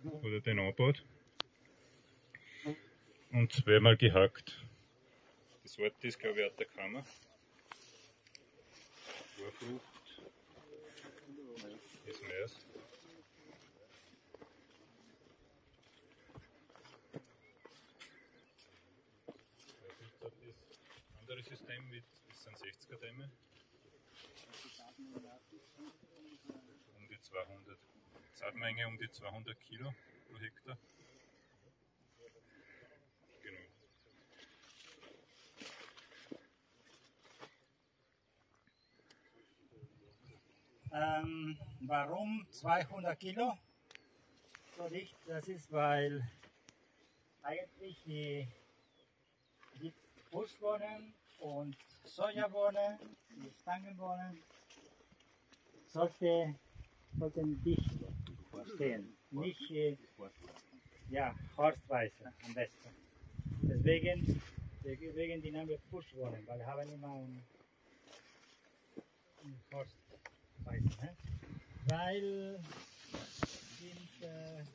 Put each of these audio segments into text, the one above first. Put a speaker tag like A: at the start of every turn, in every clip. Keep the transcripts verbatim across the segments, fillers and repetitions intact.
A: oder den anbaut. Und zweimal gehackt. Die Sorte ist, glaube ich, Atacama. Vorfrucht ist Mais. Das andere System mit, das sind sechziger Dämme. Um die zweihundert. Saatmenge um die zweihundert Kilo pro Hektar. Genau.
B: Ähm, warum zweihundert Kilo? So dicht, das ist, weil eigentlich die, die Buschbohnen und Sojabohnen, die Stangenbohnen, sollte, sollten dicht stehen, nicht äh, ja, horstweise am besten. Deswegen, deswegen die Name Buschbohnen, weil wir haben immer ein, ein Horst. Weiß, ne? Weil sind, äh,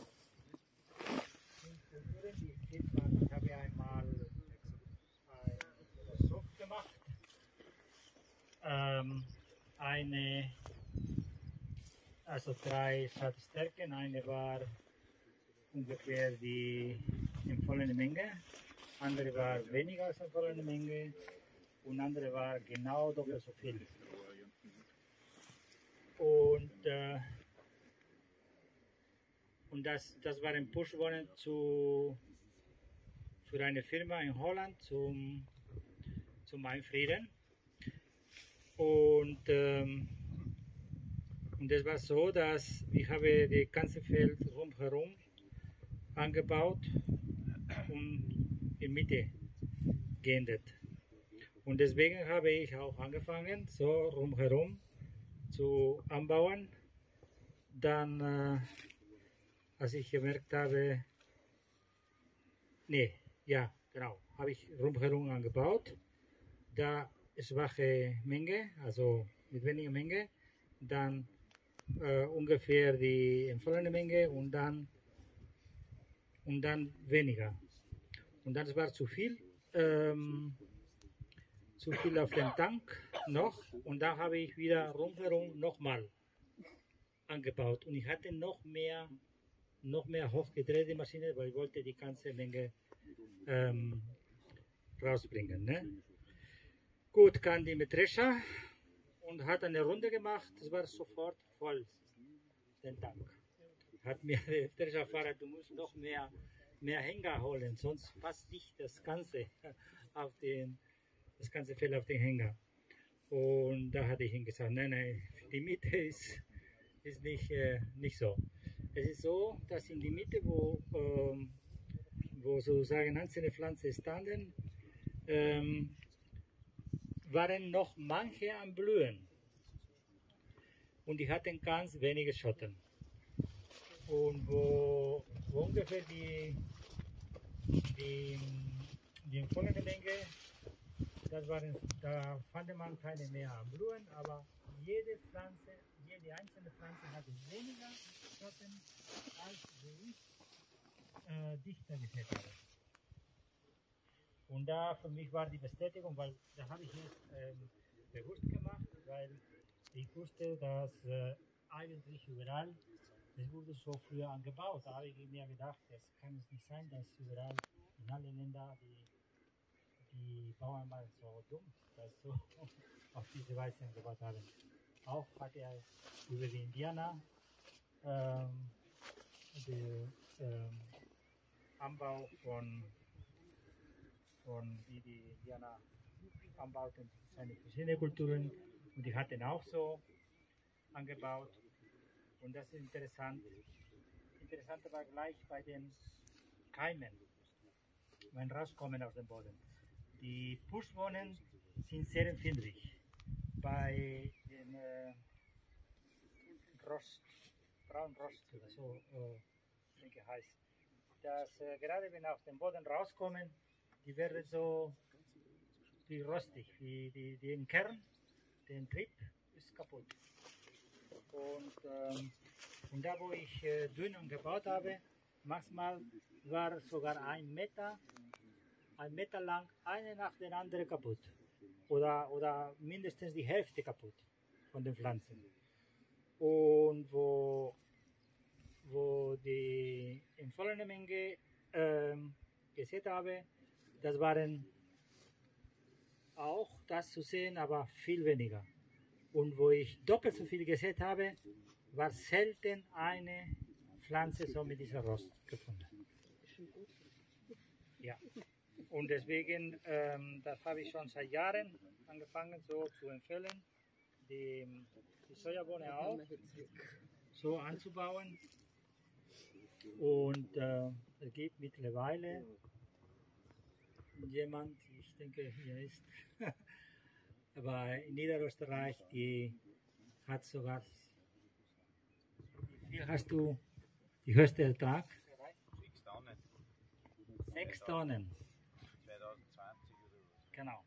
B: sind Kulturen, die sieht man, ich habe ja einmal einen Versuch gemacht, ähm, eine, also drei Stärken, eine war ungefähr die empfohlene Menge, andere war weniger als empfohlene Menge und andere war genau doppelt so viel. Und, äh, und das, das waren Buschbohnen zu, für eine Firma in Holland zum, zum Einfrieren. Und, ähm, und das war so, dass ich habe das ganze Feld rundherum angebaut und in Mitte geendet. Und deswegen habe ich auch angefangen, so rundherum zu anbauen. Dann, äh, als ich gemerkt habe, nee, ja, genau, habe ich rundherum angebaut. Da schwache Menge, also mit weniger Menge, dann äh, ungefähr die empfohlene Menge und dann, und dann weniger. Und dann war zu viel. Ähm, zu viel auf den Tank noch und da habe ich wieder rundherum nochmal angebaut und ich hatte noch mehr noch mehr hochgedreht die Maschine, weil ich wollte die ganze Menge ähm, rausbringen. Ne? Gut, kam die mit Drescher und hat eine Runde gemacht, es war sofort voll, den Tank. Hat mir der Drescherfahrer, du musst noch mehr, mehr Hänger holen, sonst passt nicht das Ganze auf den das ganze Fell auf den Hänger. Und da hatte ich ihm gesagt, nein, nein, die Mitte ist, ist nicht, äh, nicht so. Es ist so, dass in die Mitte, wo, ähm, wo sozusagen einzelne Pflanzen standen, ähm, waren noch manche am Blühen. Und die hatten ganz wenige Schotten. Und wo, wo ungefähr die, die, die empfohlene Menge, Das waren, da fand man keine mehr am Blühen, aber jede Pflanze, jede einzelne Pflanze hatte weniger Schotten, als ich äh, dichter gesät habe. Und da für mich war die Bestätigung, weil da habe ich es ähm, bewusst gemacht, weil ich wusste, dass äh, eigentlich überall, es wurde so früher angebaut. Da habe ich mir gedacht, das kann es nicht sein, dass überall in allen Ländern die die Bauern mal so dumm, dass so auf diese Weise angebaut haben. Auch hat er über die Indianer ähm, den ähm, Anbau von, von wie die Indianer anbauten, seine verschiedenen Kulturen und die hatten auch so angebaut. Und das ist interessant. Interessant war gleich bei den Keimen, wenn rauskommen aus dem Boden. Die Buschbohnen sind sehr empfindlich bei dem äh, Rost, Braunrost oder so, äh, denke heißt. Dass äh, gerade wenn aus dem Boden rauskommen, die werden so wie rostig, wie die, den Kern, den Trieb ist kaputt. Und ähm, Und da, wo ich äh, Dünen gebaut habe, manchmal war sogar ein Meter, ein Meter lang, eine nach der anderen kaputt. Oder, oder mindestens die Hälfte kaputt von den Pflanzen. Und wo, wo die empfohlene Menge ähm, gesät habe, das waren auch das zu sehen, aber viel weniger. Und wo ich doppelt so viel gesät habe, war selten eine Pflanze so mit dieser Rost gefunden. Ja. Und deswegen, ähm, das habe ich schon seit Jahren angefangen so zu empfehlen, die, die Sojabohne auch so anzubauen. Und äh, es gibt mittlerweile jemand, ich denke hier ist, aber in Niederösterreich, die hat sogar, wie viel hast du die höchste Ertrag?
C: Sechs Tonnen.
B: Sechs Tonnen.
C: zwanzig zwanzig oder was.
B: Genau.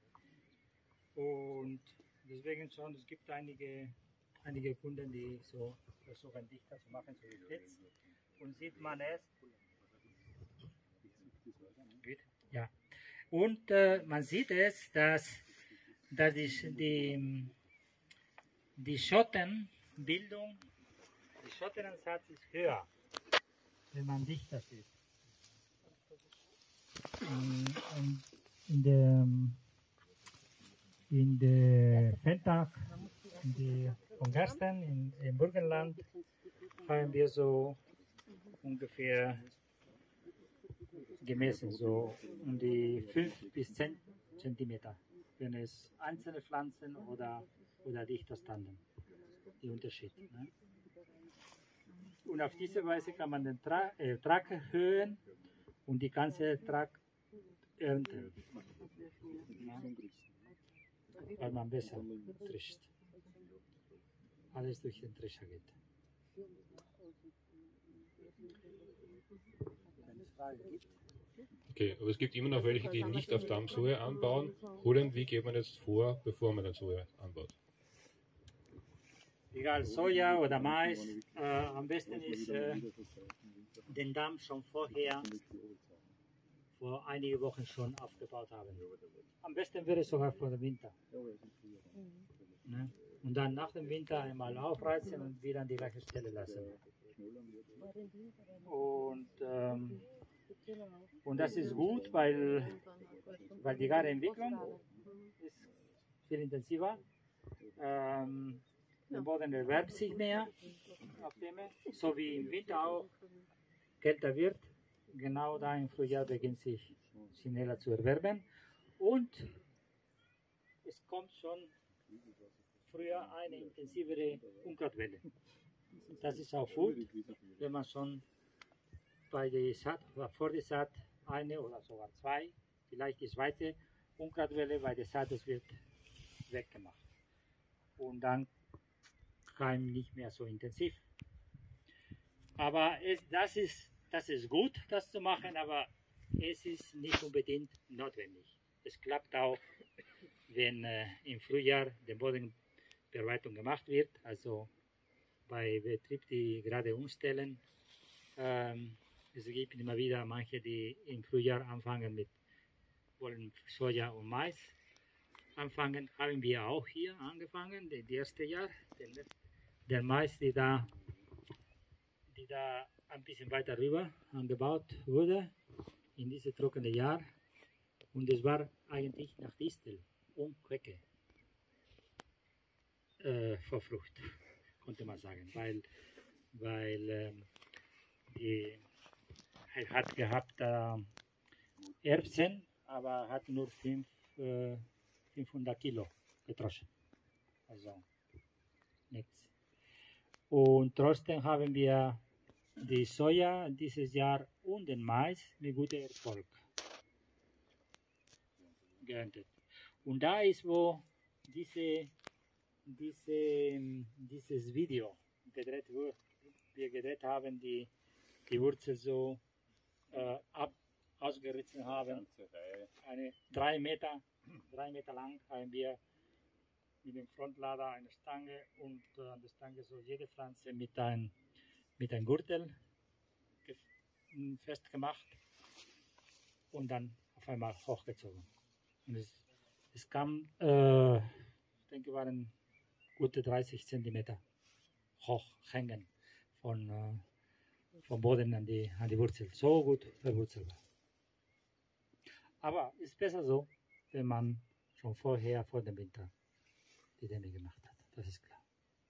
B: Und deswegen schon, es gibt einige, einige Kunden, die so versuchen, dichter zu machen, so wie jetzt. Und sieht man es. Gut. Ja. Und äh, man sieht es, dass, dass die, die, die Schottenbildung, die Schottenansatz ist höher, wenn man dichter sieht. Und in der, in der Feldtag in die, von Gersten in, im Burgenland haben wir so ungefähr gemessen, so um die fünf bis zehn Zentimeter, wenn es einzelne Pflanzen oder, oder dichter standen, die Unterschied. Ne? Und auf diese Weise kann man den Tra Ertrag erhöhen und die ganze Ertrag ernten, ja? Weil man besser trischt. Alles durch den Trischer geht. Wenn es Fragen gibt.
D: Okay, aber es gibt immer noch welche, die nicht auf Darm Soja anbauen. Roland, wie geht man jetzt vor, bevor man dann Soja anbaut?
B: Egal, Soja oder Mais, äh, am besten ist äh, den Damm schon vorher, vor einigen Wochen schon aufgebaut haben. Am besten wäre es sogar vor dem Winter. Ne? Und dann nach dem Winter einmal aufreißen und wieder an die gleiche Stelle lassen. Und, ähm, und das ist gut, weil, weil die Garentwicklung ist viel intensiver. Ähm, der Boden erwärmt sich mehr, auf dem, so wie im Winter auch kälter wird. Genau da im Frühjahr beginnt sich schneller zu erwärmen. Und es kommt schon früher eine intensivere Unkrautwelle. Das ist auch gut, wenn man schon bei der Saat, vor der Saat eine oder sogar zwei, vielleicht die zweite Unkrautwelle bei der Saat, das wird weggemacht. Und dann keim nicht mehr so intensiv. Aber es, das, ist, das ist gut, das zu machen, aber es ist nicht unbedingt notwendig. Es klappt auch, wenn äh, im Frühjahr die Bodenbearbeitung gemacht wird, also bei Betrieb, die gerade umstellen. Ähm, es gibt immer wieder manche, die im Frühjahr anfangen mit wollen Soja und Mais anfangen. Haben wir auch hier angefangen, das erste Jahr. Den, der Mais, die da, die da ein bisschen weiter rüber angebaut wurde, in dieses trockene Jahr. Und es war eigentlich nach Distel und Quecke äh, vor Frucht, konnte man sagen, weil, weil ähm, die, er hat gehabt äh, Erbsen, aber hat nur fünf, äh, fünfhundert Kilo getroschen, also nichts. Und trotzdem haben wir die Soja dieses Jahr und den Mais mit gutem Erfolg geerntet. Und da ist, wo diese, diese, dieses Video gedreht wurde. Wir gedreht haben, die die Wurzel so äh, ab, ausgerissen haben. Eine drei Meter, drei Meter lang haben wir mit dem Frontlader eine Stange und äh, an der Stange so jede Pflanze mit ein mit einem Gürtel festgemacht und dann auf einmal hochgezogen. Und es, es kam, äh, ich denke, waren gute dreißig Zentimeter hoch hängen von, äh, vom Boden an die, an die Wurzel. So gut verwurzelt war. Aber es ist besser so, wenn man schon vorher, vor dem Winter, die Dämme gemacht hat. Das ist klar.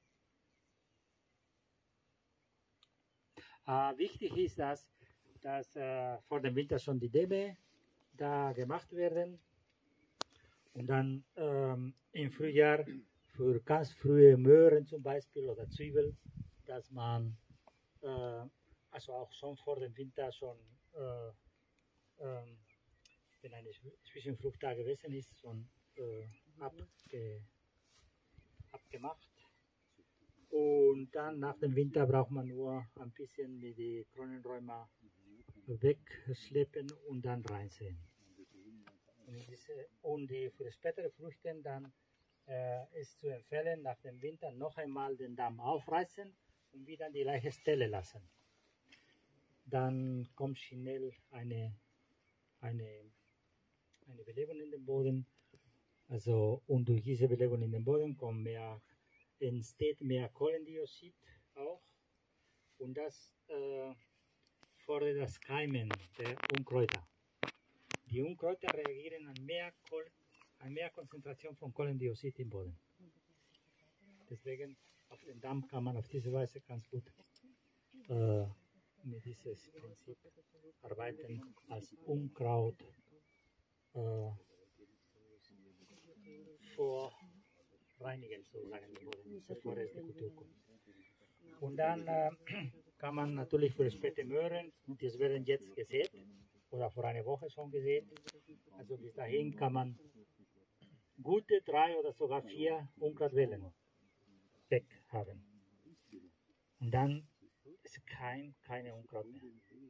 B: Äh, wichtig ist, dass, dass äh, vor dem Winter schon die Dämme da gemacht werden und dann ähm, im Frühjahr für ganz frühe Möhren zum Beispiel oder Zwiebeln, dass man äh, also auch schon vor dem Winter schon, äh, ähm, wenn eine Zwischenfrucht da gewesen ist, schon äh, abge, abgemacht. Und dann nach dem Winter braucht man nur ein bisschen mit die Kronenräumer wegschleppen und dann reinsehen. Und, diese, und die, für die spätere Früchte dann äh, ist zu empfehlen, nach dem Winter noch einmal den Damm aufreißen und wieder an die gleiche Stelle lassen. Dann kommt schnell eine, eine, eine Belebung in den Boden. Also, und durch diese Belegung in den Boden kommt mehr, entsteht mehr Kohlendioxid auch. Und das äh, fordert das Keimen der Unkräuter. Die Unkräuter reagieren an mehr, Kohl, an mehr Konzentration von Kohlendioxid im Boden. Deswegen auf den Damm kann man auf diese Weise ganz gut äh, mit diesem Prinzip arbeiten als Unkraut äh, vorreinigen, sozusagen, den Boden, bevor es die Kultur kommt. Und dann äh, kann man natürlich für späte Möhren, die werden jetzt gesät oder vor einer Woche schon gesät. Also bis dahin kann man gute drei oder sogar vier Unkrautwellen weg haben. Und dann ist kein, keine Unkraut mehr.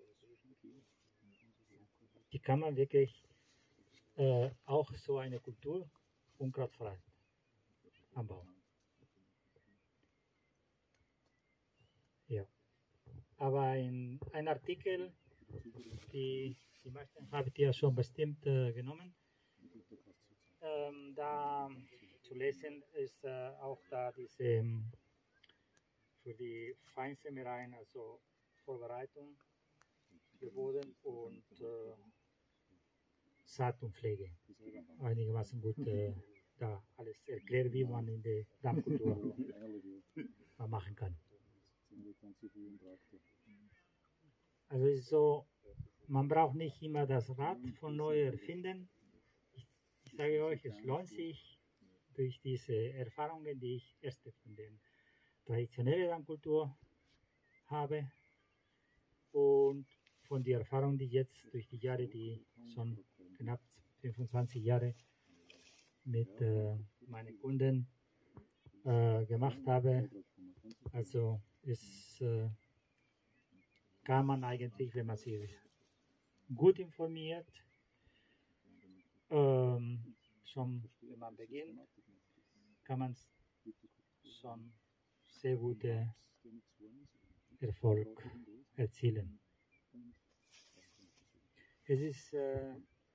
B: Die kann man wirklich äh, auch so eine Kultur unkrautfrei anbauen. Ja. Aber in einem Artikel, die, die meisten habt ihr schon bestimmt äh, genommen, ähm, da zu lesen ist äh, auch da diese ähm, für die Feinsämereien, also Vorbereitung für Boden und äh, Saat und Pflege. Einigermaßen gut äh, da alles erklärt, wie man in der Dammkultur machen kann. Also es ist so, man braucht nicht immer das Rad von neu erfinden. Ich, ich sage euch, es lohnt sich durch diese Erfahrungen, die ich erst von der traditionellen Dammkultur habe und von der Erfahrung, die jetzt durch die Jahre, die schon knapp fünfundzwanzig Jahre mit äh, meinen Kunden äh, gemacht habe. Also es äh, kann man eigentlich, wenn man sich gut informiert, ähm, schon wenn man beginnt, kann man schon sehr gute Erfolg erzielen. Es ist, äh,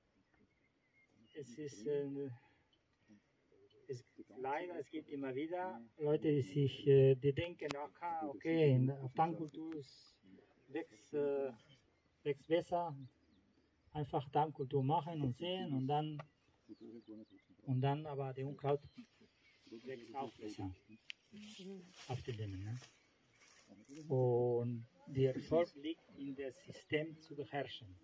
B: es ist äh, es, leider, es gibt immer wieder Leute, die sich, äh, die denken, okay, okay in der Dammkultur wächst, äh, wächst besser, einfach Dammkultur machen und sehen und dann, und dann aber der Unkraut wächst auch besser auf den Dämmen. Ne? Und der Erfolg liegt in das System zu beherrschen.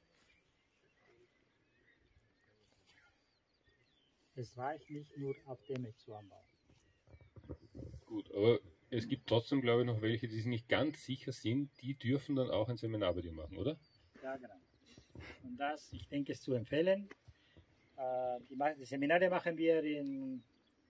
B: Es reicht nicht nur auf Dämme zu anbauen.
D: Gut, aber es gibt trotzdem, glaube ich, noch welche, die sich nicht ganz sicher sind, die dürfen dann auch ein Seminar bei dir machen, oder?
B: Ja, genau. Und das, ich denke, ist zu empfehlen. Äh, die, die Seminare machen wir in